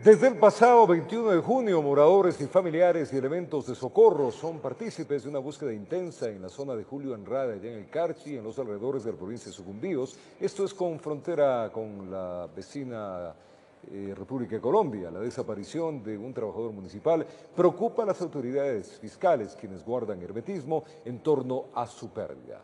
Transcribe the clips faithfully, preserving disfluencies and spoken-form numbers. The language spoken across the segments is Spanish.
Desde el pasado veintiuno de junio, moradores y familiares y elementos de socorro son partícipes de una búsqueda intensa en la zona de Julio Andrade, allá en el Carchi, en los alrededores de la provincia de Sucumbíos. Esto es con frontera con la vecina eh, República de Colombia. La desaparición de un trabajador municipal preocupa a las autoridades fiscales, quienes guardan hermetismo en torno a su pérdida.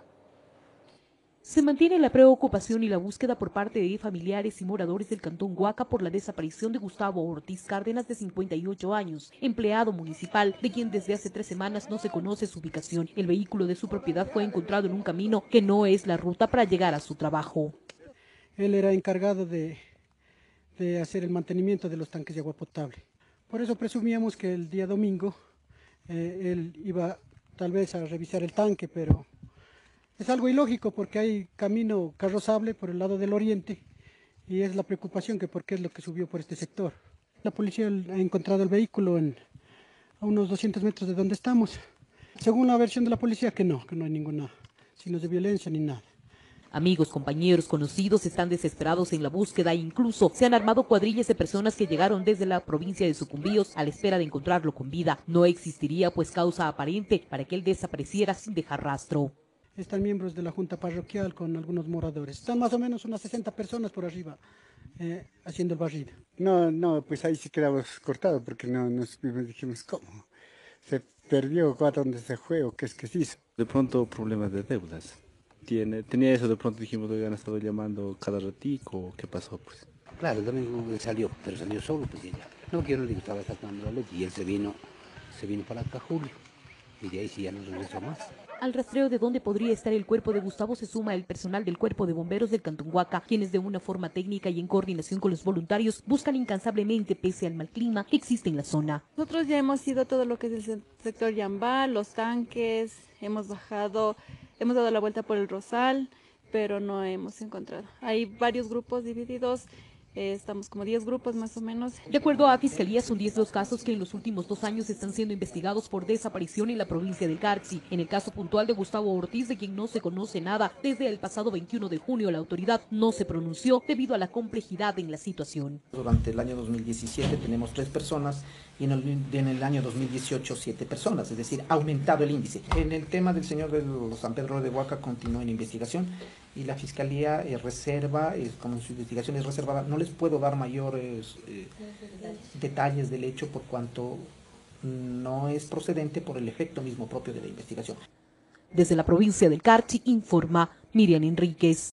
Se mantiene la preocupación y la búsqueda por parte de familiares y moradores del cantón Huaca por la desaparición de Gustavo Ortiz Cárdenas, de cincuenta y ocho años, empleado municipal, de quien desde hace tres semanas no se conoce su ubicación. El vehículo de su propiedad fue encontrado en un camino que no es la ruta para llegar a su trabajo. Él era encargado de, de hacer el mantenimiento de los tanques de agua potable. Por eso presumíamos que el día domingo eh, él iba tal vez a revisar el tanque, pero es algo ilógico porque hay camino carrozable por el lado del oriente y es la preocupación que por qué es lo que subió por este sector. La policía ha encontrado el vehículo en, a unos doscientos metros de donde estamos. Según la versión de la policía, que no, que no hay ninguna signos de violencia ni nada. Amigos, compañeros, conocidos están desesperados en la búsqueda e incluso se han armado cuadrillas de personas que llegaron desde la provincia de Sucumbíos a la espera de encontrarlo con vida. No existiría pues causa aparente para que él desapareciera sin dejar rastro. Están miembros de la junta parroquial con algunos moradores. Están más o menos unas sesenta personas por arriba eh, haciendo el barrido. No, no, pues ahí sí quedamos cortados porque no nos dijimos cómo. Se perdió, a dónde se fue o qué es que se hizo. De pronto problemas de deudas. Tiene, tenía eso, de pronto dijimos, oigan, han estado llamando cada ratico, ¿qué pasó? Pues claro, el domingo salió, pero salió solo, pues ella. No, que yo no le gustaba sacando la leche y él se vino, se vino para acá Julio y de ahí sí ya no regresó más. Al rastreo de dónde podría estar el cuerpo de Gustavo se suma el personal del Cuerpo de Bomberos del Cantón Huaca, quienes de una forma técnica y en coordinación con los voluntarios buscan incansablemente pese al mal clima que existe en la zona. Nosotros ya hemos ido todo lo que es el sector Yambá, los tanques, hemos bajado, hemos dado la vuelta por el Rosal, pero no hemos encontrado. Hay varios grupos divididos. Eh, estamos como diez grupos más o menos. De acuerdo a Fiscalía, son diez los casos que en los últimos dos años están siendo investigados por desaparición en la provincia del Carchi. En el caso puntual de Gustavo Ortiz, de quien no se conoce nada, desde el pasado veintiuno de junio la autoridad no se pronunció debido a la complejidad en la situación. Durante el año dos mil diecisiete tenemos tres personas y en el, en el año dos mil dieciocho siete personas, es decir, ha aumentado el índice. En el tema del señor de San Pedro de Huaca continúa en investigación y la Fiscalía eh, reserva, eh, como su investigación es reservada, no les puedo dar mayores eh, detalles del hecho por cuanto no es procedente por el efecto mismo propio de la investigación. Desde la provincia del Carchi informa Miriam Enríquez.